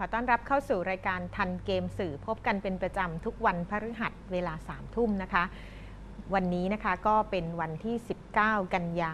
ขอต้อนรับเข้าสู่รายการทันเกมสื่อพบกันเป็นประจำทุกวันพฤหัสเวลา 3 ทุ่มนะคะวันนี้นะคะก็เป็นวันที่19กันยา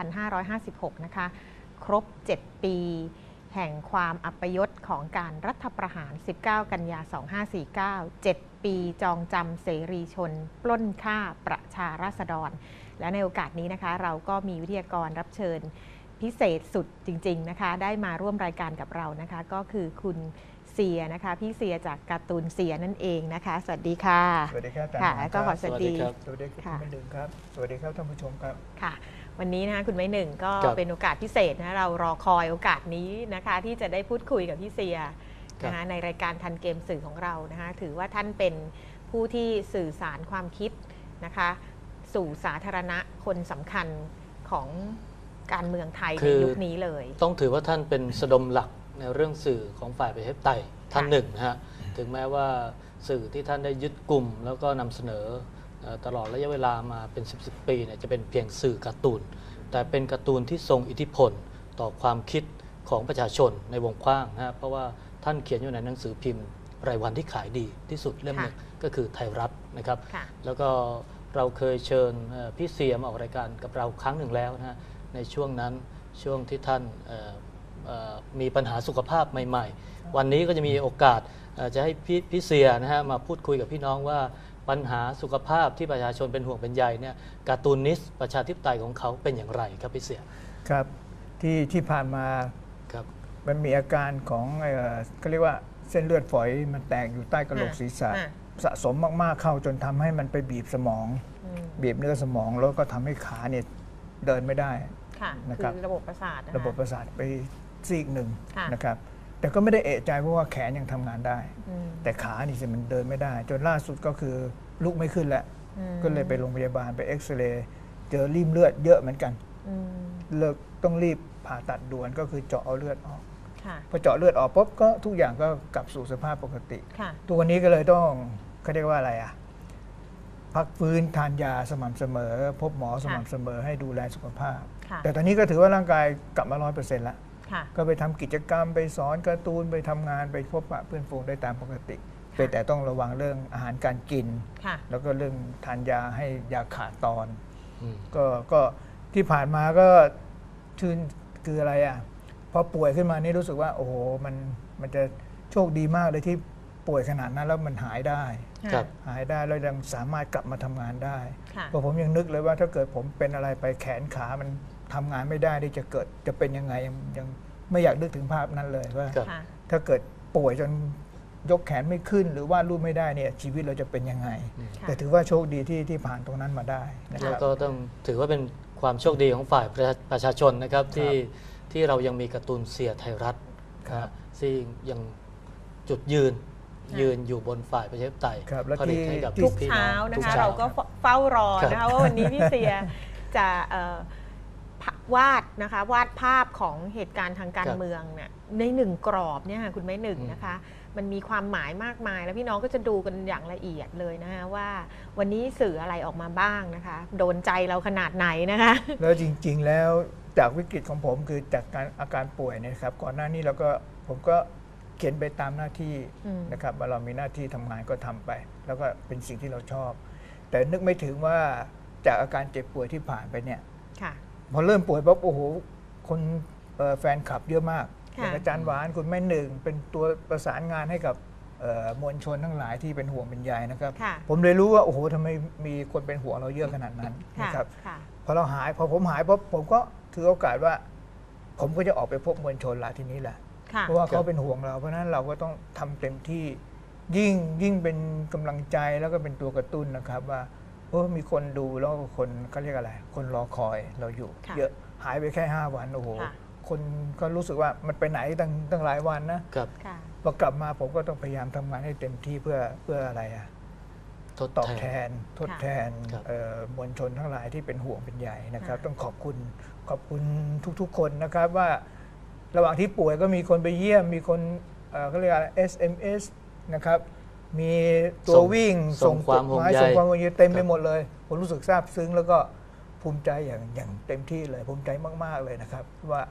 2556นะคะครบ7ปีแห่งความอัปยศของการรัฐประหาร19กันยา2549 7ปีจองจำเสรีชนปล้นฆ่าประชาราษฎรและในโอกาสนี้นะคะเราก็มีวิทยากรรับเชิญพิเศษสุดจริงๆนะคะได้มาร่วมรายการกับเรานะคะก็คือคุณเสียนะคะพี่เสียจากการ์ตูนเสียนั่นเองนะคะสวัสดีค่ะสวัสดีครับค่ะก็ขอสวัสดีสวัสดีครับคุณไม่หนึ่งครับสวัสดีครับท่านผู้ชมครับค่ะวันนี้นะคะคุณไม่หนึ่งก็เป็นโอกาสพิเศษนะเรารอคอยโอกาสนี้นะคะที่จะได้พูดคุยกับพี่เสียนะคะในรายการทันเกมสื่อของเรานะคะถือว่าท่านเป็นผู้ที่สื่อสารความคิดนะคะสู่สาธารณะคนสำคัญของการเมืองไทยในยุคนี้เลยต้องถือว่าท่านเป็นสะดมหลักในเรื่องสื่อของฝ่ายประชาธิปไตยท่านหนึ่งนะฮะถึงแม้ว่าสื่อที่ท่านได้ยึดกลุ่มแล้วก็นำเสนอตลอดระยะเวลามาเป็น10 ปีเนี่ยจะเป็นเพียงสื่อการ์ตูนแต่เป็นการ์ตูนที่ทรงอิทธิพลต่อความคิดของประชาชนในวงกว้างนะฮะเพราะว่าท่านเขียนอยู่ในหนังสือพิมพ์รายวันที่ขายดีที่สุดเล่มหนึ่งก็คือไทยรัฐนะครับแล้วก็เราเคยเชิญพี่เสียมาออกรายการกับเราครั้งหนึ่งแล้วนะฮะในช่วงนั้นช่วงที่ท่านมีปัญหาสุขภาพใหม่ๆวันนี้ก็จะมีโอกาสจะให้พี่เสียนะฮะมาพูดคุยกับพี่น้องว่าปัญหาสุขภาพที่ประชาชนเป็นห่วงเป็นใยเนี่ยการ์ตูนนิสต์ประชาธิปไตยของเขาเป็นอย่างไรครับพี่เสียครับที่ผ่านมาครับมันมีอาการของก็เรียกว่าเส้นเลือดฝอยมันแตกอยู่ใต้กระโหลกศีรษะสะสมมากๆเข้าจนทำให้มันไปบีบสมองบีบเนื้อสมองแล้วก็ทำให้ขาเนี่ยเดินไม่ได้นะครับคือระบบประสาทระบบประสาทไปซีกหนึ่งนะครับแต่ก็ไม่ได้เอะใจเพราะว่าแขนยังทำงานได้แต่ขานี่สิมันเดินไม่ได้จนล่าสุดก็คือลุกไม่ขึ้นแล้วก็เลยไปโรงพยาบาลไปเอ็กซเรย์เจอริ่มเลือดเยอะเหมือนกันเลิกต้องรีบผ่าตัดด่วนก็คือเจาะเอาเลือดออกพอเจาะเลือดออกปุ๊บก็ทุกอย่างก็กลับสู่สภาพปกติตัววันนี้ก็เลยต้องเขาเรียกว่าอะไรอ่ะพักฟื้นทานยาสม่ำเสมอพบหมอสม่ำเสมอให้ดูแลสุขภาพแต่ตอนนี้ก็ถือว่าร่างกายกลับมา 100% แล้วก็ไปทำกิจกรรมไปสอนการ์ตูนไปทำงานไปพบปะเพื่อนฝูงได้ตามปกติแต่ต้องระวังเรื่องอาหารการกินแล้วก็เรื่องทานยาให้ยาขาดตอนก็ที่ผ่านมาก็ชื่นคืออะไรอ่ะพอป่วยขึ้นมานี่รู้สึกว่าโอ้โหมันจะโชคดีมากเลยที่ป่วยขนาดนั้นแล้วมันหายได้แล้วยังสามารถกลับมาทำงานได้เพราะผมยังนึกเลยว่าถ้าเกิดผมเป็นอะไรไปแขนขามันทำงานไม่ได้ที่จะเป็นยังไงยังไม่อยากนึกถึงภาพนั้นเลยว่าถ้าเกิดป่วยจนยกแขนไม่ขึ้นหรือว่ารูปไม่ได้เนี่ยชีวิตเราจะเป็นยังไงแต่ถือว่าโชคดีที่ผ่านตรงนั้นมาได้นะครับก็ต้องถือว่าเป็นความโชคดีของฝ่ายประชาชนนะครับที่เรายังมีการ์ตูนเสียไทยรัฐซึ่งยังจุดยืนอยู่บนฝ่ายประชาธิปไตยผลิตให้กับทุกเช้านะคะเราก็เฝ้ารอนะคะว่าวันนี้พี่เสียจะวาดภาพของเหตุการณ์ทางการเมืองเนี่ยในหนึ่งกรอบเนี่ยคุณไม่หนึ่งนะคะมันมีความหมายมากมายแล้วพี่น้องก็จะดูกันอย่างละเอียดเลยนะคะว่าวันนี้สื่ออะไรออกมาบ้างนะคะโดนใจเราขนาดไหนนะคะแล้วจริงๆแล้วจากวิกฤตของผมคือจากอาการป่วยเนี่ยครับก่อนหน้านี้ผมก็เขียนไปตามหน้าที่นะครับว่าเรามีหน้าที่ทำงานก็ทำไปแล้วก็เป็นสิ่งที่เราชอบแต่นึกไม่ถึงว่าจากอาการเจ็บป่วยที่ผ่านไปเนี่ยพอเริ่มป่วยปั๊บโอ้โหคนแฟนคลับเยอะมากอย่างอาจารย์หวานคุณแม่หนึ่งเป็นตัวประสานงานให้กับมวลชนทั้งหลายที่เป็นห่วงเป็นใยนะครับผมเลยรู้ว่าโอ้โหทำไมมีคนเป็นห่วงเราเยอะขนาดนั้นนะครับพอผมหายปั๊บผมก็ถือโอกาสว่าผมก็จะออกไปพบมวลชนละทีนี้แหละเพราะว่าเขาเป็นห่วงเราเพราะนั้นเราก็ต้องทำเต็มที่ยิ่งเป็นกำลังใจแล้วก็เป็นตัวกระตุ้นนะครับว่ามีคนดูแล้วคนเขาเรียกอะไรคนรอคอยเราอยู่เยอะหายไปแค่5 วันโอ้โหคนก็รู้สึกว่ามันไปไหนตั้งหลายวันนะพอกลับมาผมก็ต้องพยายามทำงานให้เต็มที่เพื่ออะไรอ่ะทดแทนมวลชนทั้งหลายที่เป็นห่วงเป็นใยนะครับต้องขอบคุณทุกๆคนนะครับว่าระหว่างที่ป่วยก็มีคนไปเยี่ยมมีคนเขาเรียกอะไร SMS นะครับมีตัววิ่งส่งความห่วงใยเต็มไปหมดเลยผมรู้สึกซาบซึ้งแล้วก็ภูมิใจอย่างเต็มที่เลยภูมิใจมากๆเลยนะครับว่า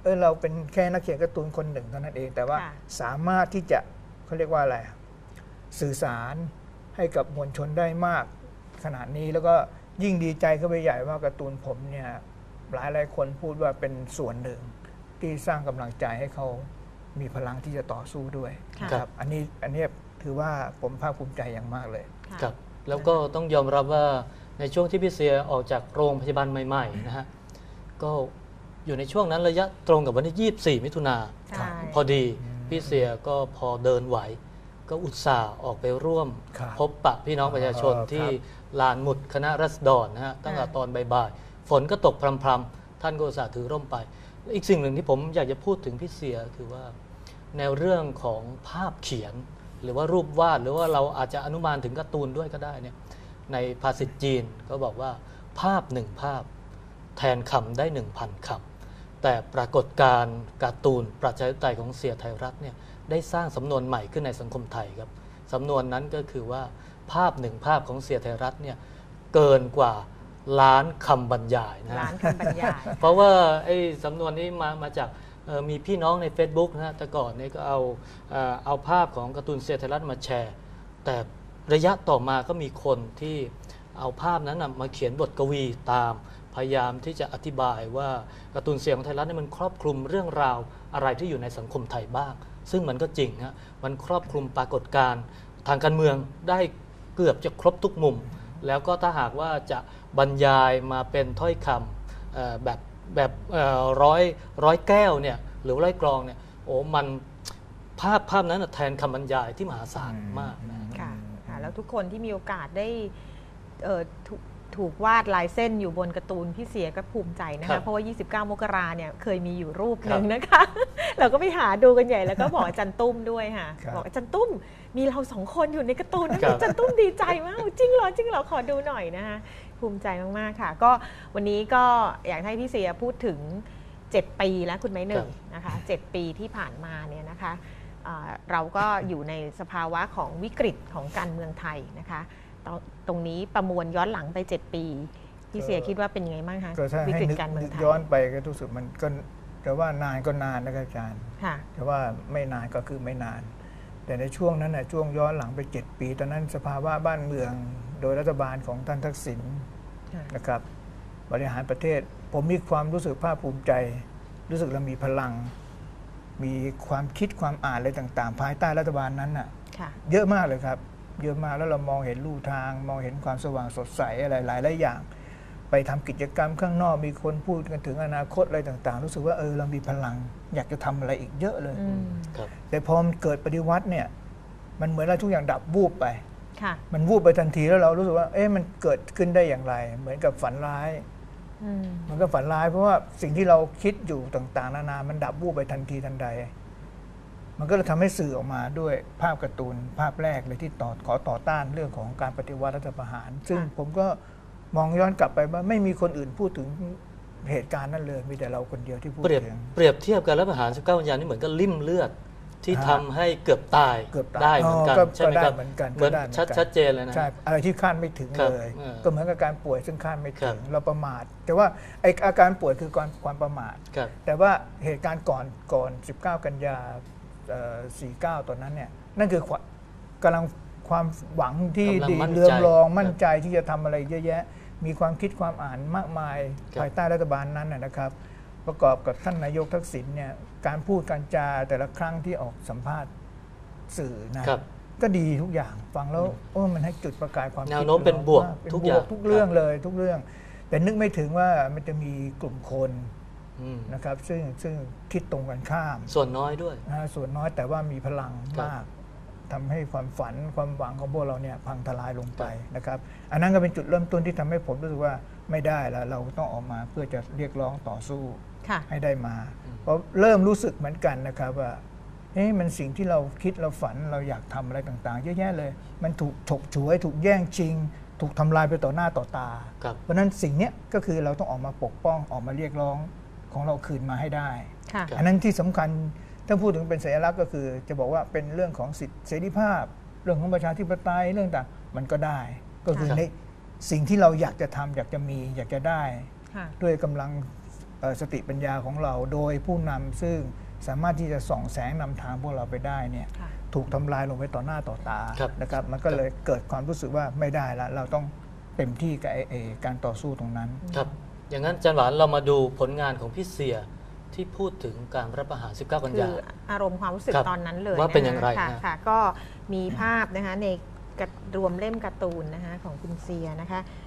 เราเป็นแค่นักเขียนการ์ตูนคนหนึ่งเท่านั้นเองแต่ว่าค่ะสามารถที่จะเขาเรียกว่าอะไรสื่อสารให้กับมวลชนได้มากขนาดนี้แล้วก็ยิ่งดีใจเข้าไปใหญ่ว่าการ์ตูนผมเนี่ยหลายคนพูดว่าเป็นส่วนหนึ่งที่สร้างกำลังใจให้เขามีพลังที่จะต่อสู้ด้วยค่ะนะครับอันนี้ถือว่าผมภาคภูมิใจอย่างมากเลยค่ะครับแล้วก็ต้องยอมรับว่าในช่วงที่พี่เสียออกจากโรงพยาบาลใหม่ๆนะฮะก็อยู่ในช่วงนั้นระยะตรงกับวันที่ 24 มิถุนาใช่พอดีพี่เสียก็พอเดินไหว ก็อุตส่าห์ออกไปร่วมครับพบปะพี่น้องประชาชนครับที่ลานหมุดคณะรัษฎรนะฮะตั้งแต่ตอนบ่ายๆฝนก็ตกพรำๆท่านก็อุตส่าห์ถือร่มไป อีกสิ่งหนึ่งที่ผมอยากจะพูดถึงพี่เสียคือว่าแนวเรื่องของภาพเขียน หรือว่ารูปวาดหรือว่าเราอาจจะอนุมานถึงการ์ตูนด้วยก็ได้เนี่ยในภาษาจีนก็บอกว่าภาพหนึ่งภาพแทนคำได้ 1,000 คำแต่ปรากฏการณ์การ์ตูนประชาธิปไตยของเสียไทยรัฐเนี่ยได้สร้างสำนวนใหม่ขึ้นในสังคมไทยครับสำนวนนั้นก็คือว่าภาพหนึ่งภาพของเสียไทยรัฐเนี่ยเกินกว่าล้านคำบรรยายนะร้านคำบรรยายเพราะว่าไอ้สำนวนนี้มาจากมีพี่น้องใน Facebook นะฮะแต่ก่อนนี้ก็เอาภาพของการ์ตูนเสียไทยรัฐมาแชร์ แต่ระยะต่อมาก็มีคนที่เอาภาพนั้นมาเขียนบทกวีตามพยายามที่จะอธิบายว่าการ์ตูนเสียของไทยรัฐนี่มันครอบคลุมเรื่องราวอะไรที่อยู่ในสังคมไทยบ้าง ซึ่งมันก็จริงฮะมันครอบคลุมปรากฏการณ์ทางการเมืองได้เกือบจะครบทุกมุม แล้วก็ถ้าหากว่าจะบรรยายมาเป็นถ้อยคำแบบร้อยแก้วเนี่ยหรือร้อยกลองเนี่ยโอ้มันภาพนั้นแทนคำบรรยายที่มหาศาลมากนะค่ะค่ะแล้วทุกคนที่มีโอกาสได้ถูกวาดลายเส้นอยู่บนการ์ตูนพี่เสียก็ภูมิใจนะครัคะบเพราะว่า 29 มกราเนี่ยเคยมีอยู่รูปหนึ่งครับนะคะ เราก็ไปหาดูกันใหญ่แล้วก็บอกอาจารย์ตุ้มด้วยค่ะครับบอกอาจารย์ตุ้มมีเราสองคนอยู่ในการ์ตูนนะครับอาจารย์ตุ้มดีใจมากจริงเหรอขอดูหน่อยนะคะภูมิใจมากๆค่ะ ก็วันนี้ก็อยากให้พี่เสียพูดถึง 7 ปีแล้วคุณไม้หนึ่งนะคะ7 ปีที่ผ่านมาเนี่ยนะคะเราก็อยู่ในสภาวะของวิกฤตของการเมืองไทยนะคะตรงนี้ประมวลย้อนหลังไป 7 ปีพี่เสียคิดว่าเป็นยังไงบ้างคะก็ถ้าวิให้กฤตนึกการเมืองไทยย้อนไปก็รู้สึกมันก็แต่ว่านานก็นานนะครับอาจารย์ค่ะแต่ว่าไม่นานก็คือไม่นาน แต่ในช่วงนั้นนะช่วงย้อนหลังไป 7 ปีตอนนั้นสภาวะบ้านเมืองโดยรัฐบาลของท่านทักษิณนะครับบริหารประเทศ ผมมีความรู้สึกภาคภูมิใจ รู้สึกเรามีพลัง มีความคิดความอ่านอะไรต่างๆ ภายใต้รัฐบาลนั้นน่ะค่ะเยอะมากเลยครับ เยอะมากแล้วเรามองเห็นลู่ทาง มองเห็นความสว่างสดใสอะไรหลายอย่าง ไปทำกิจกรรมข้างนอกมีคนพูดกันถึงอนาคตอะไรต่างๆ รู้สึกว่าเรามีพลัง อยากจะทำอะไรอีกเยอะเลยครับแต่พอมันเกิดปฏิวัติเนี่ยมันเหมือนอะไรทุกอย่างดับวูบไปค่ะมันวูบไปทันทีแล้วเรารู้สึกว่ามันเกิดขึ้นได้อย่างไร เหมือนกับฝันร้าย มันก็ฝันร้ายเพราะว่าสิ่งที่เราคิดอยู่ต่างๆนานามันดับวูบไปทันทีทันใด มันก็เลยทำให้สื่อออกมาด้วยภาพการ์ตูนภาพแรกเลยที่ขอต่อต้านเรื่องของการปฏิวัติรัฐประหาร ซึ่งผมก็มองย้อนกลับไปว่าไม่มีคนอื่นพูดถึงเหตุการณ์นั้นเลยมีแต่เราคนเดียวที่พูดเปรียบถึงเทียบกันรัฐประหาร 19 กันยายนนี่เหมือนกับลิ่มเลือดที่ทำให้เกือบตายเกือบตายได้เหมือนกันก็ใช่ไหมครับก็ได้เหมือนกันเหมือนก็ได้เหมือนกันชัดเจนเลยนะใช่อะไรที่คาดไม่ถึงครับเลยเก็เหมือนกับการป่วยซึ่งคาดไม่ครัถึบงเราประมาท แต่ว่าไอ้อาการป่วยคือความประมาทครับแต่ว่าเหตุการณ์ก่อน 19 กันยา49 ตอนนั้นเนี่ยนั่นคือกำลังความหวังที่กำลังดีมั่นใจเรืองรองครับมั่นใจที่จะทำอะไรเยอะแยะ มีความคิดความอ่านมากมายครับภายใต้รัฐบาลนั้นนะครับ ประกอบกับท่านนายกทักษิณเนี่ยการพูดการจาแต่ละครั้งที่ออกสัมภาษณ์สื่อนะครับ ก็ดีทุกอย่างฟังแล้วมันให้จุดประกายความคิดแนวโน้มเป็นบวกเป็นทุกบอย่าว งกทุกเรื่องเลยทุกเรื่อง แต่นึกไม่ถึงว่ามันจะมีกลุ่มคนอืมนะครับซึ่งคิดตรงกันข้ามส่วนน้อยด้วยส่วนน้อยแต่ว่ามีพลังครับมากทำให้ความฝันความหวังของพวกเราเนี่ยพังทลายลงไปนะครับอันนั้นก็เป็นจุดเริ่มต้นที่ทำให้ผมรู้สึกว่าไม่ได้แล้วเราต้องออกมาเพื่อจะเรียกร้องต่อสู้ค่ะให้ได้มาเพราะเริ่มรู้สึกเหมือนกันนะครับว่ามันสิ่งที่เราคิดเราฝันเราอยากทำอะไรต่างๆเยอะแยะเลย มันถูกฉกฉวยถูกแย่งชิง ถูกทำลายไปต่อหน้าต่อตาครับเพราะฉะนั้นสิ่งเนี้ยก็คือเราต้องออกมาปกป้องออกมาเรียกร้องของเราคืนมาให้ได้ค่ะอันนั้นที่สำคัญถ้าพูดถึงเป็นสัญลักษณ์ก็คือ จะบอกว่าเป็นเรื่องของสิทธิเสรีภาพ เรื่องของประชาธิปไตยเรื่องต่างมันก็ได้ ก็คือครับในสิ่งที่เราอยากจะทำอยากจะมีอยากจะได้ค่ะด้วยกำลังสติปัญญาของเราโดยผู้นำซึ่งสามารถที่จะส่องแสงนำทางพวกเราไปได้เนี่ยค่ะถูกทำลายลงไปต่อหน้าต่อตาครับนะครับมันก็เลยเกิดความรู้สึกว่าไม่ได้ละเราต้องเต็มที่กับการต่อสู้ตรงนั้นครับอย่างนั้นอาจารย์หวานเรามาดูผลงานของพี่เสียที่พูดถึงการรับประหาร 19 กันคืยาออารมณ์ความรู้สึกครับตอนนั้นเลยว่าเป็นอย่างไรค่ะฮะค่ะ ก็มีภาพนะคะในรวมเล่มการ์ตูนนะคะของคุณเซียนะคะ